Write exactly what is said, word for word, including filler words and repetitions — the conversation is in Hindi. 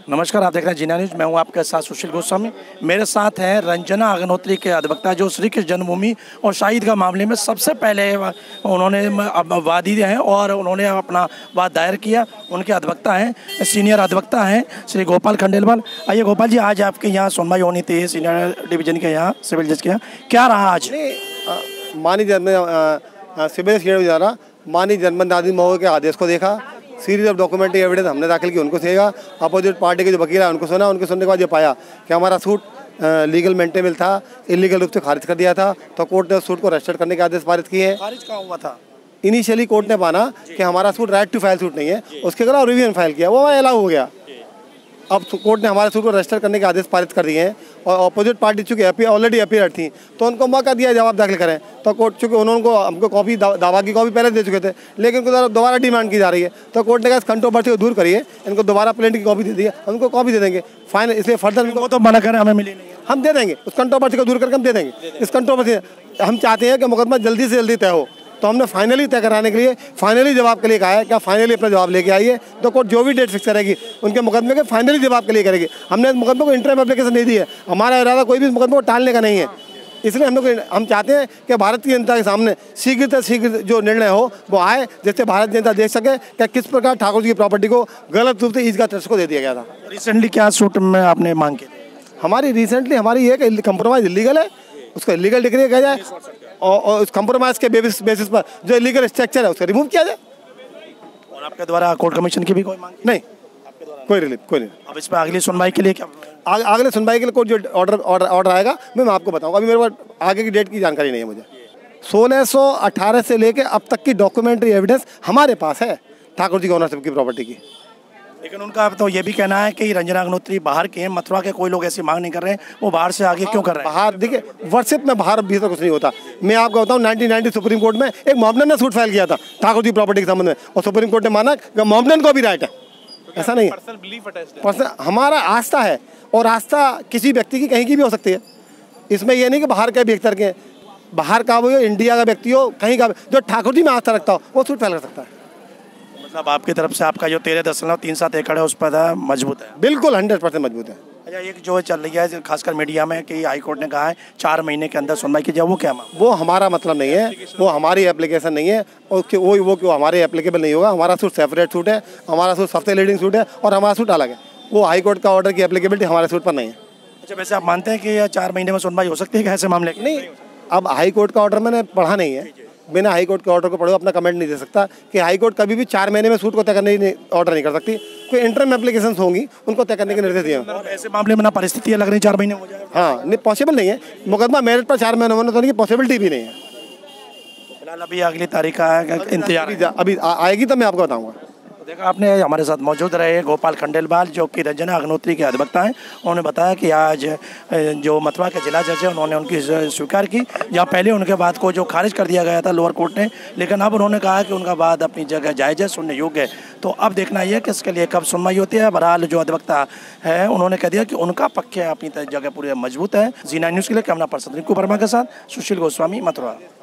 नमस्कार, आप देख रहे हैं जीना न्यूज़। मैं हूं आपके साथ सुशील गोस्वामी। मेरे साथ हैं रंजना अग्निहोत्री के अधिवक्ता, जो श्री कृष्ण जन्मभूमि और शाहिद का मामले में सबसे पहले उन्होंने वादी हैं और उन्होंने अपना वाद दायर किया। उनके अधिवक्ता हैं, सीनियर अधिवक्ता हैं श्री गोपाल खंडेलवाल। आइए गोपाल जी, आज आपके यहाँ सुनवाई होनी थी सीनियर डिवीजन के यहाँ, सिविल जज के यहाँ, क्या रहा आज? माननीय जन्म सिविल जज माननीय जनमंदादी महोदय के आदेश को देखा, सीरीज ऑफ डॉक्यूमेंट्री एविडेंस हमने दाखिल की, उनको सेगा, अपोजिट पार्टी के जो वकील है उनको सुना, उनके सुनने के बाद ये पाया कि हमारा सूट लीगल मेंटेनेबल था, इलीगल रूप से खारिज कर दिया था, तो कोर्ट ने उस सूट को रजिस्टर्ड करने के आदेश पारित किए हैं। खारिज कहाँ हुआ था? इनिशियली कोर्ट ने माना कि हमारा suit right to file suit नहीं है, उसके खिलाफ रिवीजन फाइल किया, वो अलाउ हो गया। अब कोर्ट ने हमारे सूट को रजिस्टर करने के आदेश पारित कर दिए हैं और अपोजिट पार्टी चूँकि अपील ऑलरेडी अपीयर थी, तो उनको मौका दिया जवाब दाखिल करें। तो कोर्ट चूँकि उन्होंने हमको कॉपी दावा की कॉपी पहले दे चुके थे, लेकिन उनको दोबारा डिमांड की जा रही है, तो कोर्ट ने कहा इस कंट्रोवर्सी को दूर करिए, इनको दोबारा प्लेंट की कॉपी दे दी है, उनको कॉपी दे देंगे फाइन। इसलिए फर्दर वो तो मना करें, हमें मिली नहीं, हम दे देंगे, उस कंट्रोवर्सी को दूर करके हम दे देंगे। इस कंट्रोवर्सी हम चाहते हैं कि मुकदमा जल्दी से जल्दी तय हो, तो हमने फाइनली तय कराने के लिए फाइनली जवाब के लिए कहा है। क्या फाइनली अपना जवाब लेके आइए, तो कोर्ट जो भी डेट फिक्स करेगी उनके मुकदमे के फाइनली जवाब के लिए करेगी। हमने इस मुकदमे को इंटरम एप्लीकेशन नहीं दी है, हमारा इरादा कोई भी मुकदमे को टालने का नहीं है। इसलिए हम लोग हम चाहते हैं कि भारत की जनता के सामने शीघ्र से शीघ्र जो निर्णय हो वो आए, जिससे भारत जनता देख सके कि किस प्रकार ठाकुर जी की प्रॉपर्टी को गलत रूप से ईदगाह ट्रस्ट को दे दिया गया था। रिसेंटली क्या सूट में आपने मांग की? हमारी रिसेंटली हमारी ये कि कंप्रोमाइज इलीगल है, उसको इलीगल डिक्लेयर किया जाए और उस कंप्रोमाइज के बेसिस बेसिस पर जो इलीगल स्ट्रक्चर है उसको रिमूव किया जाए। और आपके द्वारा कोर्ट कमीशन की भी कोई मांग? नहीं, कोई रिलीफ कोई नहीं। अब इस पर अगली सुनवाई के लिए क्या आग, अगले सुनवाई के लिए कोर्ट जो ऑर्डर ऑर्डर ऑर्डर आएगा मैं मैं आपको बताऊंगा। अभी मेरे पास आगे की डेट की जानकारी नहीं है मुझे। सोलह सौ अठारह से लेके अब तक की डॉक्यूमेंट्री एविडेंस हमारे पास है ठाकुर जी की ओनरशिप की प्रॉपर्टी की। लेकिन उनका तो ये भी कहना है कि रंजना अग्निहोत्री बाहर के हैं, मथुरा के कोई लोग ऐसी मांग नहीं कर रहे हैं, वो बाहर से आगे क्यों कर रहे हैं? बाहर देखिए, वर्षिप में बाहर भीतर कुछ नहीं होता। मैं आपको बताऊं, नाइनटीन नाइंटी सुप्रीम कोर्ट में एक मोहम्मदन ने सूट फाइल किया था ठाकुर जी प्रॉपर्टी के संबंध में, और सुप्रीम कोर्ट ने माना कि मोहम्मदन को भी राइट है। ऐसा नहीं है, पर्सनल हमारा आस्था है, और आस्था किसी व्यक्ति की कहीं की भी हो सकती है। इसमें यह नहीं कि बाहर के व्यक्ति के, बाहर का वो इंडिया का व्यक्ति हो, कहीं का, जो ठाकुर जी में आस्था रखता हो वो सूट फाइल कर सकता है। मतलब आपकी तरफ से आपका जो तेरह दशमलव तीन सात एकड़ है उस पर मजबूत है? बिल्कुल हंड्रेड परसेंट मजबूत है। अच्छा, एक जो चल रही है खासकर मीडिया में कि हाई कोर्ट ने कहा है चार महीने के अंदर सुनवाई की जाए, वो क्या? वो हमारा मतलब नहीं है, वो हमारी एप्लीकेशन नहीं है, और वो वो क्यों हमारे एप्लीकेबल नहीं होगा। हमारा सूट सेपरेट सूट है, हमारा सूट सबसे लीडिंग सूट है, और हमारा सूट अलग है। वो हाई कोर्ट का ऑर्डर की एप्लीकेबिलिटी हमारे सूट पर नहीं है। अच्छा, वैसे आप मानते हैं कि चार महीने में सुनवाई हो सकती है ऐसे मामले? नहीं, अब हाई कोर्ट का ऑर्डर मैंने पढ़ा नहीं है, बिना हाई कोर्ट के ऑर्डर को पढ़ो अपना कमेंट नहीं दे सकता कि हाई कोर्ट कभी भी चार महीने में सूट को तय करने की ऑर्डर नहीं कर सकती। कोई इंटरम एप्लीकेशंस होंगी, उनको तय करने के निर्देश दिए। ऐसे मामले में ना परिस्थितियाँ लग रही चार महीने हो जाए? हाँ, नहीं, पॉसिबल नहीं है। मुकदमा मेरिट पर चार महीने होने तो की पॉसिबिलिटी भी नहीं है। फिलहाल अभी अगली तारीख का इंतजार अभी आएगी तो मैं आपको बताऊँगा। देखा आपने, हमारे साथ मौजूद रहे गोपाल खंडेलवाल, जो कि रंजना अग्निहोत्री के अधिवक्ता हैं। उन्होंने बताया कि आज जो मथुरा के जिला जज है उन्होंने उनकी स्वीकार की, जहाँ पहले उनके बाद को जो खारिज कर दिया गया था लोअर कोर्ट ने, लेकिन अब उन्होंने कहा कि उनका बाद अपनी जगह जायज़ है, सुनने योग्य है। तो अब देखना ये है कि इसके लिए कब सुनवाई होती है। बहरहाल जो अधिवक्ता है उन्होंने कह दिया कि उनका पक्ष अपनी जगह पूरी मजबूत है। जीना न्यूज़ के लिए कैमरा पर्सन रिंकू वर्मा के साथ सुशील गोस्वामी, मथुरा।